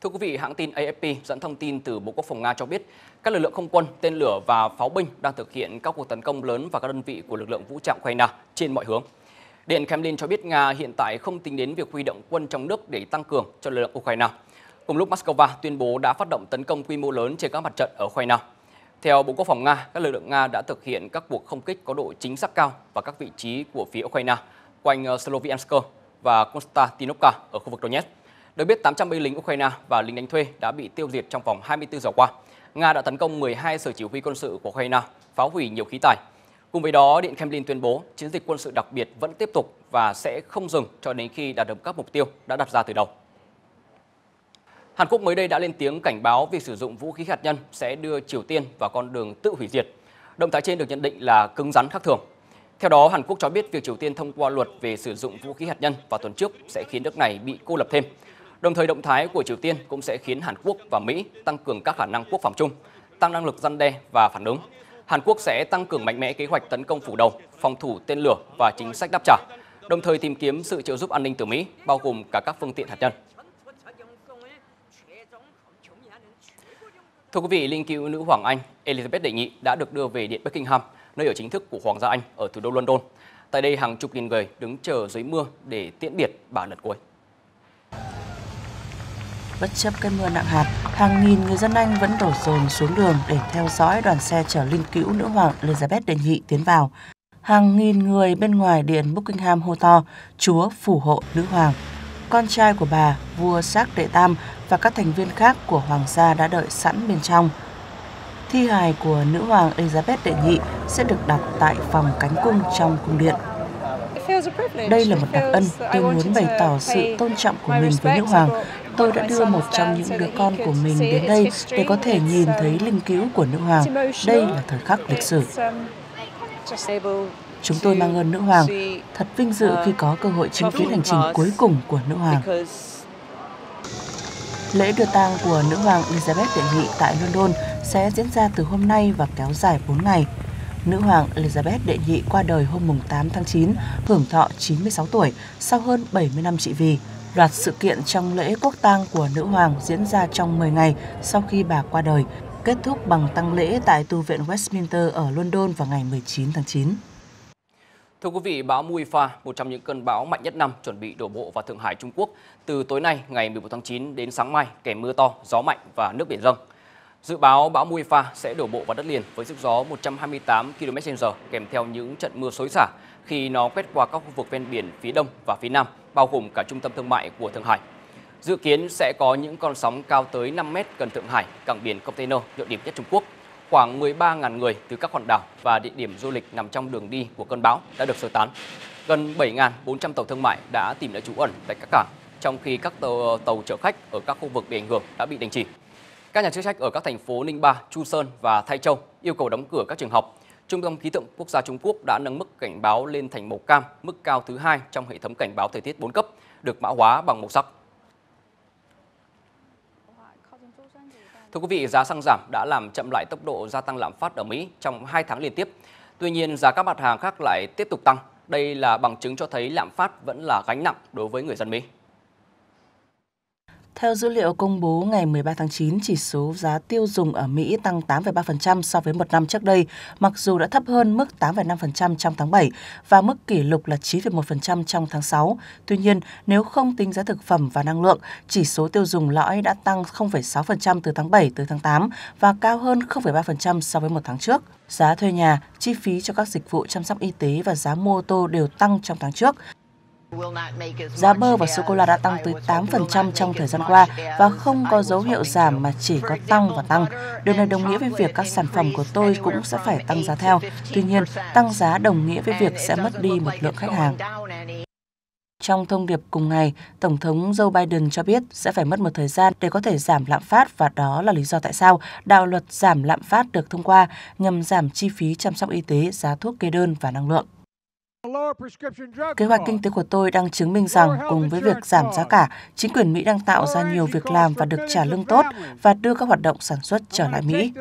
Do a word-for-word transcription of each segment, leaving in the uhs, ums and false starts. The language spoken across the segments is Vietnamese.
Thưa quý vị, hãng tin A F P dẫn thông tin từ Bộ Quốc phòng Nga cho biết các lực lượng không quân, tên lửa và pháo binh đang thực hiện các cuộc tấn công lớn vào các đơn vị của lực lượng vũ trang Ukraine trên mọi hướng. Điện Kremlin cho biết Nga hiện tại không tính đến việc huy động quân trong nước để tăng cường cho lực lượng Ukraine. Cùng lúc Moscow tuyên bố đã phát động tấn công quy mô lớn trên các mặt trận ở Ukraine. Theo Bộ Quốc phòng Nga, các lực lượng Nga đã thực hiện các cuộc không kích có độ chính xác cao vào các vị trí của phía Ukraine quanh Sloviansk và Konstantinovka ở khu vực Donetsk. Được biết, tám trăm binh lính Ukraine và lính đánh thuê đã bị tiêu diệt trong vòng hai mươi tư giờ qua. Nga đã tấn công mười hai sở chỉ huy quân sự của Ukraine, phá hủy nhiều khí tài. Cùng với đó, Điện Kremlin tuyên bố chiến dịch quân sự đặc biệt vẫn tiếp tục và sẽ không dừng cho đến khi đạt được các mục tiêu đã đặt ra từ đầu. Hàn Quốc mới đây đã lên tiếng cảnh báo việc sử dụng vũ khí hạt nhân sẽ đưa Triều Tiên vào con đường tự hủy diệt. Động thái trên được nhận định là cứng rắn khác thường. Theo đó, Hàn Quốc cho biết việc Triều Tiên thông qua luật về sử dụng vũ khí hạt nhân vào tuần trước sẽ khiến nước này bị cô lập thêm. Đồng thời, động thái của Triều Tiên cũng sẽ khiến Hàn Quốc và Mỹ tăng cường các khả năng quốc phòng chung, tăng năng lực răn đe và phản ứng. Hàn Quốc sẽ tăng cường mạnh mẽ kế hoạch tấn công phủ đầu, phòng thủ tên lửa và chính sách đáp trả, đồng thời tìm kiếm sự trợ giúp an ninh từ Mỹ, bao gồm cả các phương tiện hạt nhân. Thưa quý vị, linh cữu nữ hoàng Anh Elizabeth đệ nhị đã được đưa về Điện Buckingham, nơi ở chính thức của Hoàng gia Anh ở thủ đô London. Tại đây, hàng chục nghìn người đứng chờ dưới mưa để tiễn biệt bà lần cuối. Bất chấp cái mưa nặng hạt, hàng nghìn người dân Anh vẫn đổ dồn xuống đường để theo dõi đoàn xe chở linh cữu nữ hoàng Elizabeth đệ nhị tiến vào. Hàng nghìn người bên ngoài Điện Buckingham hô to, Chúa phù hộ nữ hoàng. Con trai của bà, vua Charles đệ tam và các thành viên khác của hoàng gia đã đợi sẵn bên trong. Thi hài của nữ hoàng Elizabeth đệ nhị sẽ được đặt tại phòng cánh cung trong cung điện. Đây là một đặc ân, tôi muốn bày tỏ sự tôn trọng của mình với nữ hoàng. Tôi đã đưa một trong những đứa con của mình đến đây để có thể nhìn thấy linh cữu của nữ hoàng. Đây là thời khắc lịch sử. Chúng tôi mang ơn nữ hoàng, thật vinh dự khi có cơ hội chứng kiến hành trình cuối cùng của nữ hoàng. Lễ đưa tang của nữ hoàng Elizabeth đệ nhị tại London sẽ diễn ra từ hôm nay và kéo dài bốn ngày. Nữ hoàng Elizabeth đệ nhị qua đời hôm tám tháng chín, hưởng thọ chín mươi sáu tuổi, sau hơn bảy mươi năm trị vì. Loạt sự kiện trong lễ quốc tang của nữ hoàng diễn ra trong mười ngày sau khi bà qua đời, kết thúc bằng tang lễ tại tu viện Westminster ở London vào ngày mười chín tháng chín. Thưa quý vị, bão Muifa, một trong những cơn bão mạnh nhất năm, chuẩn bị đổ bộ vào Thượng Hải, Trung Quốc từ tối nay ngày mười một tháng chín đến sáng mai, kèm mưa to, gió mạnh và nước biển dâng. Dự báo bão Muifa sẽ đổ bộ vào đất liền với sức gió một trăm hai mươi tám ki lô mét trên giờ, kèm theo những trận mưa xối xả khi nó quét qua các khu vực ven biển phía đông và phía nam, bao gồm cả trung tâm thương mại của Thượng Hải. Dự kiến sẽ có những con sóng cao tới năm mét gần Thượng Hải, cảng biển container nhộn nhịp nhất Trung Quốc. Khoảng mười ba nghìn người từ các hòn đảo và địa điểm du lịch nằm trong đường đi của cơn bão đã được sơ tán. Gần bảy nghìn bốn trăm tàu thương mại đã tìm lại trú ẩn tại các cảng, trong khi các tàu, tàu chở khách ở các khu vực bị ảnh hưởng đã bị đình chỉ. Các nhà chức trách ở các thành phố Ninh Ba, Chu Sơn và Thay Châu yêu cầu đóng cửa các trường học. Trung tâm Khí tượng Quốc gia Trung Quốc đã nâng mức cảnh báo lên thành màu cam, mức cao thứ hai trong hệ thống cảnh báo thời tiết bốn cấp, được mã hóa bằng màu sắc. Thưa quý vị, giá xăng giảm đã làm chậm lại tốc độ gia tăng lạm phát ở Mỹ trong hai tháng liên tiếp. Tuy nhiên, giá các mặt hàng khác lại tiếp tục tăng. Đây là bằng chứng cho thấy lạm phát vẫn là gánh nặng đối với người dân Mỹ. Theo dữ liệu công bố ngày mười ba tháng chín, chỉ số giá tiêu dùng ở Mỹ tăng tám phẩy ba phần trăm so với một năm trước đây, mặc dù đã thấp hơn mức tám phẩy năm phần trăm trong tháng bảy và mức kỷ lục là chín phẩy một phần trăm trong tháng sáu. Tuy nhiên, nếu không tính giá thực phẩm và năng lượng, chỉ số tiêu dùng lõi đã tăng không phẩy sáu phần trăm từ tháng bảy tới tháng tám và cao hơn không phẩy ba phần trăm so với một tháng trước. Giá thuê nhà, chi phí cho các dịch vụ chăm sóc y tế và giá mua ô tô đều tăng trong tháng trước. Giá bơ và sô-cô-la đã tăng tới tám phần trăm trong thời gian qua và không có dấu hiệu giảm mà chỉ có tăng và tăng. Điều này đồng nghĩa với việc các sản phẩm của tôi cũng sẽ phải tăng giá theo. Tuy nhiên, tăng giá đồng nghĩa với việc sẽ mất đi một lượng khách hàng. Trong thông điệp cùng ngày, Tổng thống Joe Biden cho biết sẽ phải mất một thời gian để có thể giảm lạm phát và đó là lý do tại sao đạo luật giảm lạm phát được thông qua nhằm giảm chi phí chăm sóc y tế, giá thuốc kê đơn và năng lượng. Kế hoạch kinh tế của tôi đang chứng minh rằng cùng với việc giảm giá cả, chính quyền Mỹ đang tạo ra nhiều việc làm và được trả lương tốt và đưa các hoạt động sản xuất trở lại Mỹ.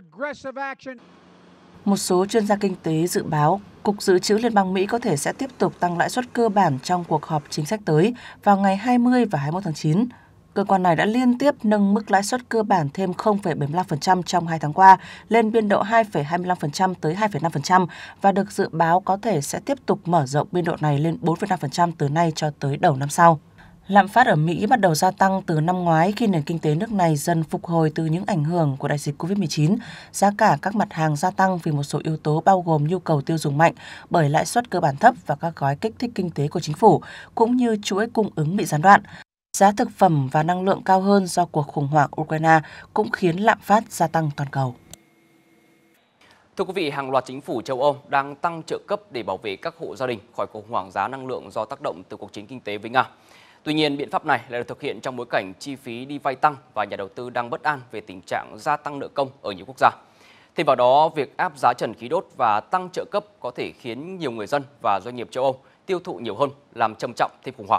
Một số chuyên gia kinh tế dự báo, Cục Dự trữ Liên bang Mỹ có thể sẽ tiếp tục tăng lãi suất cơ bản trong cuộc họp chính sách tới vào ngày hai mươi và hai mươi mốt tháng chín. cơ quan này đã liên tiếp nâng mức lãi suất cơ bản thêm không phẩy bảy mươi lăm phần trăm trong hai tháng qua lên biên độ hai phẩy hai mươi lăm phần trăm tới hai phẩy năm phần trăm và được dự báo có thể sẽ tiếp tục mở rộng biên độ này lên bốn phẩy năm phần trăm từ nay cho tới đầu năm sau. Lạm phát ở Mỹ bắt đầu gia tăng từ năm ngoái khi nền kinh tế nước này dần phục hồi từ những ảnh hưởng của đại dịch cô vít mười chín. Giá cả các mặt hàng gia tăng vì một số yếu tố bao gồm nhu cầu tiêu dùng mạnh bởi lãi suất cơ bản thấp và các gói kích thích kinh tế của chính phủ, cũng như chuỗi cung ứng bị gián đoạn. Giá thực phẩm và năng lượng cao hơn do cuộc khủng hoảng Ukraine cũng khiến lạm phát gia tăng toàn cầu. Thưa quý vị, hàng loạt chính phủ châu Âu đang tăng trợ cấp để bảo vệ các hộ gia đình khỏi cuộc khủng hoảng giá năng lượng do tác động từ cuộc chiến kinh tế với Nga. Tuy nhiên, biện pháp này lại được thực hiện trong bối cảnh chi phí đi vay tăng và nhà đầu tư đang bất an về tình trạng gia tăng nợ công ở nhiều quốc gia. Thêm vào đó, việc áp giá trần khí đốt và tăng trợ cấp có thể khiến nhiều người dân và doanh nghiệp châu Âu tiêu thụ nhiều hơn, làm trầm trọng thêm khủng hoảng.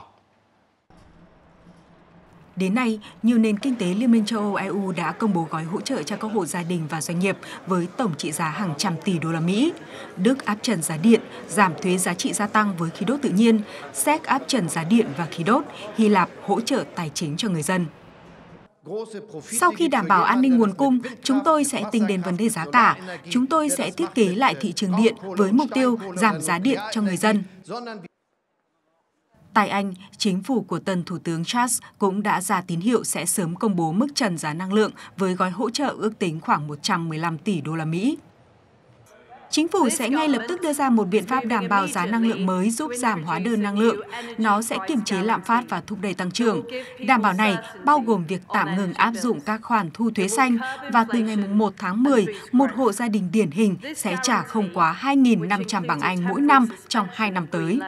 Đến nay, nhiều nền kinh tế Liên minh châu Âu E U đã công bố gói hỗ trợ cho các hộ gia đình và doanh nghiệp với tổng trị giá hàng trăm tỷ đô la Mỹ. Đức áp trần giá điện, giảm thuế giá trị gia tăng với khí đốt tự nhiên, Séc áp trần giá điện và khí đốt, Hy Lạp hỗ trợ tài chính cho người dân. Sau khi đảm bảo an ninh nguồn cung, chúng tôi sẽ tính đến vấn đề giá cả. Chúng tôi sẽ thiết kế lại thị trường điện với mục tiêu giảm giá điện cho người dân. Tại Anh, chính phủ của tân Thủ tướng Truss cũng đã ra tín hiệu sẽ sớm công bố mức trần giá năng lượng với gói hỗ trợ ước tính khoảng một trăm mười lăm tỷ đô la Mỹ. Chính phủ sẽ ngay lập tức đưa ra một biện pháp đảm bảo giá năng lượng mới giúp giảm hóa đơn năng lượng. Nó sẽ kiềm chế lạm phát và thúc đẩy tăng trưởng. Đảm bảo này bao gồm việc tạm ngừng áp dụng các khoản thu thuế xanh và từ ngày một tháng mười, một hộ gia đình điển hình sẽ trả không quá hai nghìn năm trăm bảng Anh mỗi năm trong hai năm tới.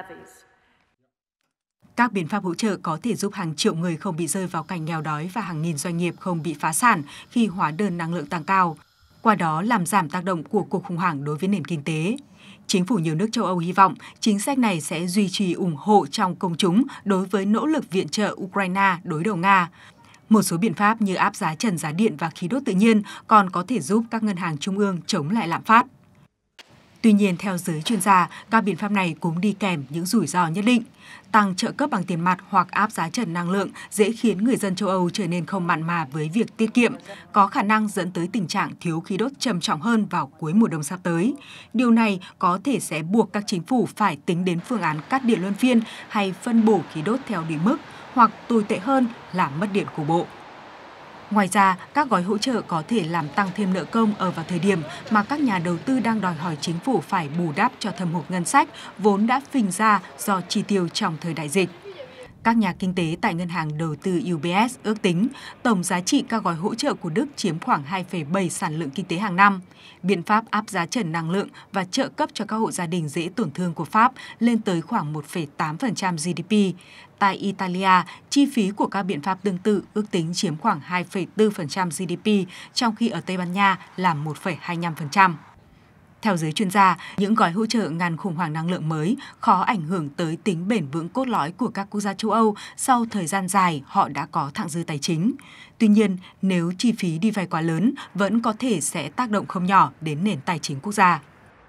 Các biện pháp hỗ trợ có thể giúp hàng triệu người không bị rơi vào cảnh nghèo đói và hàng nghìn doanh nghiệp không bị phá sản khi hóa đơn năng lượng tăng cao, qua đó làm giảm tác động của cuộc khủng hoảng đối với nền kinh tế. Chính phủ nhiều nước châu Âu hy vọng chính sách này sẽ duy trì ủng hộ trong công chúng đối với nỗ lực viện trợ Ukraine đối đầu Nga. Một số biện pháp như áp giá trần giá điện và khí đốt tự nhiên còn có thể giúp các ngân hàng trung ương chống lại lạm phát. Tuy nhiên, theo giới chuyên gia, các biện pháp này cũng đi kèm những rủi ro nhất định. Tăng trợ cấp bằng tiền mặt hoặc áp giá trần năng lượng dễ khiến người dân châu Âu trở nên không mặn mà với việc tiết kiệm, có khả năng dẫn tới tình trạng thiếu khí đốt trầm trọng hơn vào cuối mùa đông sắp tới. Điều này có thể sẽ buộc các chính phủ phải tính đến phương án cắt điện luân phiên hay phân bổ khí đốt theo định mức, hoặc tồi tệ hơn là mất điện cục bộ. Ngoài ra, các gói hỗ trợ có thể làm tăng thêm nợ công ở vào thời điểm mà các nhà đầu tư đang đòi hỏi chính phủ phải bù đắp cho thâm hụt ngân sách vốn đã phình ra do chi tiêu trong thời đại dịch. Các nhà kinh tế tại Ngân hàng Đầu tư U B S ước tính tổng giá trị các gói hỗ trợ của Đức chiếm khoảng hai phẩy bảy sản lượng kinh tế hàng năm. Biện pháp áp giá trần năng lượng và trợ cấp cho các hộ gia đình dễ tổn thương của Pháp lên tới khoảng một phẩy tám phần trăm G D P. Tại Italia, chi phí của các biện pháp tương tự ước tính chiếm khoảng hai phẩy bốn phần trăm G D P, trong khi ở Tây Ban Nha là một phẩy hai mươi lăm phần trăm. Theo giới chuyên gia, những gói hỗ trợ ngăn khủng hoảng năng lượng mới khó ảnh hưởng tới tính bền vững cốt lõi của các quốc gia châu Âu sau thời gian dài họ đã có thặng dư tài chính. Tuy nhiên, nếu chi phí đi vay quá lớn, vẫn có thể sẽ tác động không nhỏ đến nền tài chính quốc gia.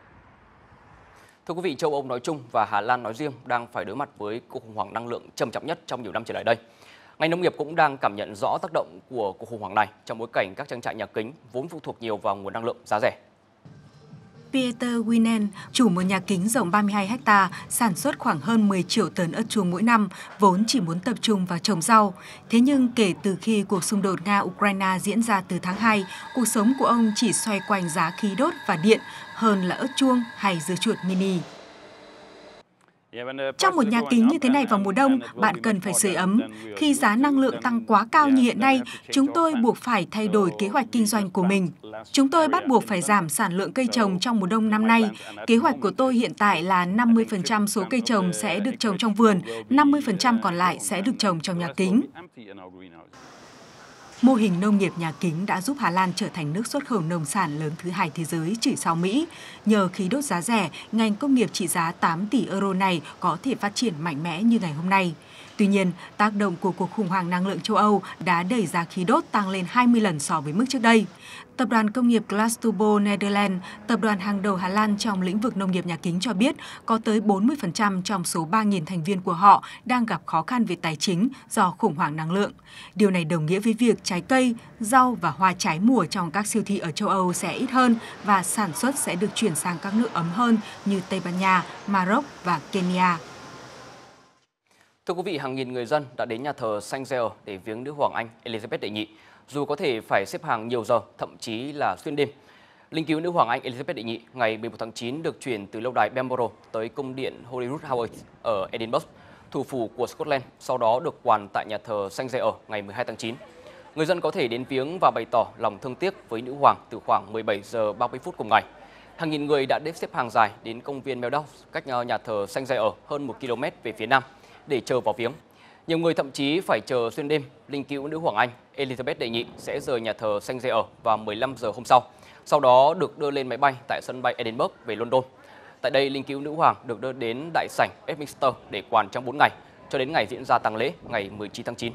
Thưa quý vị, châu Âu nói chung và Hà Lan nói riêng đang phải đối mặt với cuộc khủng hoảng năng lượng trầm trọng nhất trong nhiều năm trở lại đây. Ngành nông nghiệp cũng đang cảm nhận rõ tác động của cuộc khủng hoảng này trong bối cảnh các trang trại nhà kính vốn phụ thuộc nhiều vào nguồn năng lượng giá rẻ. Peter Winen, chủ một nhà kính rộng ba mươi hai héc ta, sản xuất khoảng hơn mười triệu tấn ớt chuông mỗi năm, vốn chỉ muốn tập trung vào trồng rau. Thế nhưng kể từ khi cuộc xung đột Nga-Ukraine diễn ra từ tháng hai, cuộc sống của ông chỉ xoay quanh giá khí đốt và điện hơn là ớt chuông hay dưa chuột mini. Trong một nhà kính như thế này vào mùa đông, bạn cần phải sưởi ấm. Khi giá năng lượng tăng quá cao như hiện nay, chúng tôi buộc phải thay đổi kế hoạch kinh doanh của mình. Chúng tôi bắt buộc phải giảm sản lượng cây trồng trong mùa đông năm nay. Kế hoạch của tôi hiện tại là năm mươi phần trăm số cây trồng sẽ được trồng trong vườn, năm mươi phần trăm còn lại sẽ được trồng trong nhà kính. Mô hình nông nghiệp nhà kính đã giúp Hà Lan trở thành nước xuất khẩu nông sản lớn thứ hai thế giới chỉ sau Mỹ. Nhờ khí đốt giá rẻ, ngành công nghiệp trị giá tám tỷ euro này có thể phát triển mạnh mẽ như ngày hôm nay. Tuy nhiên, tác động của cuộc khủng hoảng năng lượng châu Âu đã đẩy giá khí đốt tăng lên hai mươi lần so với mức trước đây. Tập đoàn công nghiệp Glastonbury Netherlands, tập đoàn hàng đầu Hà Lan trong lĩnh vực nông nghiệp nhà kính cho biết có tới bốn mươi phần trăm trong số ba nghìn thành viên của họ đang gặp khó khăn về tài chính do khủng hoảng năng lượng. Điều này đồng nghĩa với việc trái cây, rau và hoa trái mùa trong các siêu thị ở châu Âu sẽ ít hơn và sản xuất sẽ được chuyển sang các nước ấm hơn như Tây Ban Nha, Maroc và Kenya. Thưa quý vị, hàng nghìn người dân đã đến nhà thờ Saint Giles để viếng nữ hoàng Anh Elizabeth đệ nhị, dù có thể phải xếp hàng nhiều giờ, thậm chí là xuyên đêm. Linh cữu nữ hoàng Anh Elizabeth đệ nhị ngày mười một tháng chín được chuyển từ lâu đài Balmoral tới cung điện Holyrood House ở Edinburgh, thủ phủ của Scotland, sau đó được quàn tại nhà thờ Saint Giles ngày mười hai tháng chín. Người dân có thể đến viếng và bày tỏ lòng thương tiếc với nữ hoàng từ khoảng mười bảy giờ ba mươi phút cùng ngày. Hàng nghìn người đã xếp hàng dài đến công viên Meadows, cách nhà thờ Saint Giles hơn một ki lô mét về phía nam để chờ vào viếng. Nhiều người thậm chí phải chờ xuyên đêm. Linh cữu nữ hoàng Anh Elizabeth đệ nhị sẽ rời nhà thờ Saint Giles vào mười lăm giờ hôm sau, sau đó được đưa lên máy bay tại sân bay Edinburgh về London. Tại đây, linh cữu nữ hoàng được đưa đến đại sảnh Westminster để quàn trong bốn ngày, cho đến ngày diễn ra tang lễ ngày mười chín tháng chín.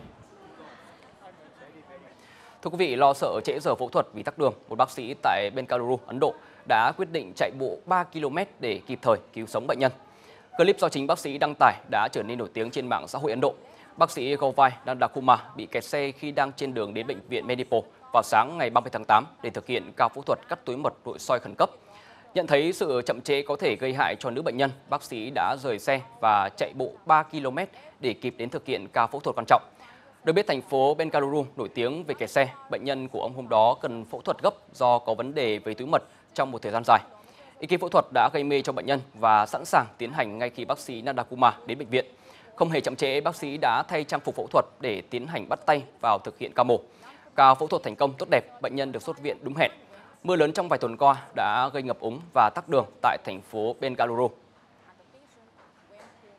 Thưa quý vị, lo sợ trễ giờ phẫu thuật vì tắc đường, một bác sĩ tại Bengaluru, Ấn Độ đã quyết định chạy bộ ba ki lô mét để kịp thời cứu sống bệnh nhân. Clip do chính bác sĩ đăng tải đã trở nên nổi tiếng trên mạng xã hội Ấn Độ. Bác sĩ Govai Nandakumar bị kẹt xe khi đang trên đường đến bệnh viện Manipur vào sáng ngày ba mươi tháng tám để thực hiện ca phẫu thuật cắt túi mật nội soi khẩn cấp. Nhận thấy sự chậm trễ có thể gây hại cho nữ bệnh nhân, bác sĩ đã rời xe và chạy bộ ba ki lô mét để kịp đến thực hiện ca phẫu thuật quan trọng. Được biết, thành phố Bengaluru nổi tiếng về kẹt xe. Bệnh nhân của ông hôm đó cần phẫu thuật gấp do có vấn đề về túi mật trong một thời gian dài. Ekip phẫu thuật đã gây mê cho bệnh nhân và sẵn sàng tiến hành ngay khi bác sĩ Nandakumar đến bệnh viện. Không hề chậm trễ, bác sĩ đã thay trang phục phẫu thuật để tiến hành bắt tay vào thực hiện ca mổ. Ca phẫu thuật thành công tốt đẹp, bệnh nhân được xuất viện đúng hẹn. Mưa lớn trong vài tuần qua đã gây ngập úng và tắc đường tại thành phố Bengaluru.